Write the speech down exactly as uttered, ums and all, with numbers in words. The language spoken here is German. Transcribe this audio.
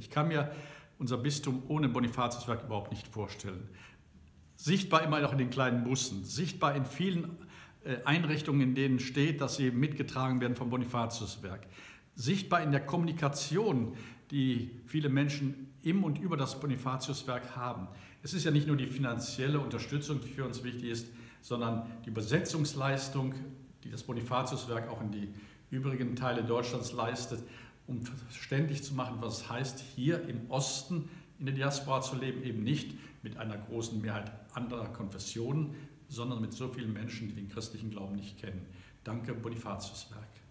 Ich kann mir unser Bistum ohne Bonifatiuswerk überhaupt nicht vorstellen. Sichtbar immer noch in den kleinen Bussen, sichtbar in vielen Einrichtungen, in denen steht, dass sie mitgetragen werden vom Bonifatiuswerk. Sichtbar in der Kommunikation, die viele Menschen im und über das Bonifatiuswerk haben. Es ist ja nicht nur die finanzielle Unterstützung, die für uns wichtig ist, sondern die Übersetzungsleistung, die das Bonifatiuswerk auch in die übrigen Teile Deutschlands leistet, um verständlich zu machen, was es heißt, hier im Osten in der Diaspora zu leben, eben nicht mit einer großen Mehrheit anderer Konfessionen, sondern mit so vielen Menschen, die den christlichen Glauben nicht kennen. Danke, Bonifatiuswerk.